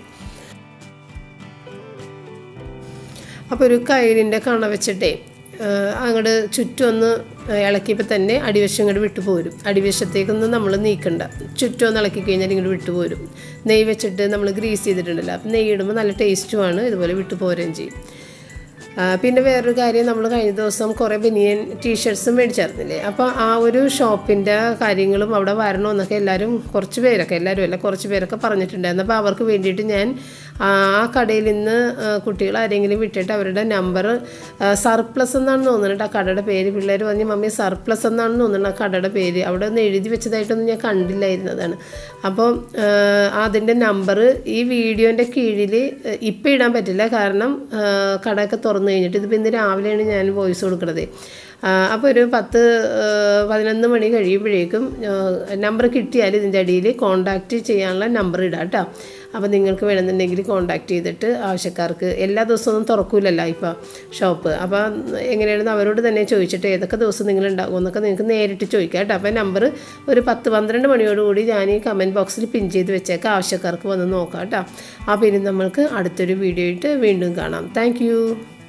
അപ്പോൾ ഒരു കയ്യിലിൻ്റെ കണ വെച്ചിട്ടേ അങ്ങോട്ട് ചുറ്റും ഒന്ന് ഇളക്കിയപ്പോൾ തന്നെ അടിവശം ഇങ്ങോട്ട് വിട്ടുപോരും. അടിവശത്തേക്കൊന്നും നമ്മൾ നീക്കണ്ട. ചുറ്റും ഒന്ന് ഇളക്കി കഴിഞ്ഞാൽ ഇങ്ങോട്ട് വിട്ടുപോരും. നെയ്യ് വെച്ചിട്ട് നമ്മൾ ഗ്രീസ് ചെയ്തിട്ടുണ്ടല്ലോ. അപ്പം നെയ്യ് ഇടുമ്പോൾ നല്ല ടേസ്റ്റുമാണ്. ഇതുപോലെ വിട്ടുപോരുകയും ചെയ്യും. പിന്നെ വേറൊരു കാര്യം, നമ്മൾ കഴിഞ്ഞ ദിവസം കുറേ ബനിയൻ ടീഷർട്ട്സും മേടിച്ചായിരുന്നില്ലേ. അപ്പോൾ ആ ഒരു ഷോപ്പിൻ്റെ കാര്യങ്ങളും അവിടെ വരണമെന്നൊക്കെ കുറച്ച് പേരൊക്കെ പറഞ്ഞിട്ടുണ്ടായിരുന്നു. അപ്പോൾ അവർക്ക് വേണ്ടിയിട്ട് ഞാൻ ആ കടയിൽ നിന്ന് കുട്ടികൾ ആരെങ്കിലും വിട്ടിട്ട് അവരുടെ നമ്പർ സർപ്ലസ് എന്നാണ് തോന്നുന്നത് ആ കടയുടെ പേര്. പിള്ളേർ പറഞ്ഞ് മമ്മി സർപ്ലസ് എന്നാണ് തോന്നുന്നത് ആ കടയുടെ പേര്. അവിടെ ഒന്ന് എഴുതി വെച്ചതായിട്ടൊന്നും ഞാൻ കണ്ടില്ലായിരുന്നതാണ്. അപ്പോൾ അതിൻ്റെ നമ്പർ ഈ വീഡിയോൻ്റെ കീഴിൽ ഇപ്പം ഇടാൻ പറ്റില്ല, കാരണം കടയൊക്കെ തുറന്നു കഴിഞ്ഞിട്ട്. ഇതിപ്പോൾ ഇന്ന് രാവിലെയാണ് ഞാൻ വോയിസ് കൊടുക്കുന്നത്. അപ്പോൾ ഒരു 10-11 മണി കഴിയുമ്പോഴേക്കും നമ്പർ കിട്ടിയാൽ ഇതിൻ്റെ അടിയിൽ കോൺടാക്റ്റ് ചെയ്യാനുള്ള നമ്പർ ഇടാം കേട്ടോ. അപ്പോൾ നിങ്ങൾക്ക് വേണമെന്നുണ്ടെങ്കിൽ കോൺടാക്റ്റ് ചെയ്തിട്ട് ആവശ്യക്കാർക്ക്, എല്ലാ ദിവസവും തുറക്കില്ലല്ലോ ഇപ്പോൾ ഷോപ്പ്. അപ്പോൾ എങ്ങനെയാണെന്ന് അവരോട് തന്നെ ചോദിച്ചിട്ട് ഏതൊക്കെ ദിവസം നിങ്ങളുണ്ടാകും എന്നൊക്കെ നിങ്ങൾക്ക് നേരിട്ട് ചോദിക്കാം കേട്ടോ. അപ്പോൾ നമ്പർ ഒരു 10-12 മണിയോടുകൂടി ഞാൻ ഈ കമൻറ്റ് ബോക്സിൽ പിൻ ചെയ്ത് വെച്ചേക്കാം. ആവശ്യക്കാർക്ക് വന്ന് നോക്കാം കേട്ടോ. അപ്പോൾ ഇനി നമ്മൾക്ക് അടുത്തൊരു വീഡിയോ ആയിട്ട് വീണ്ടും കാണാം. താങ്ക്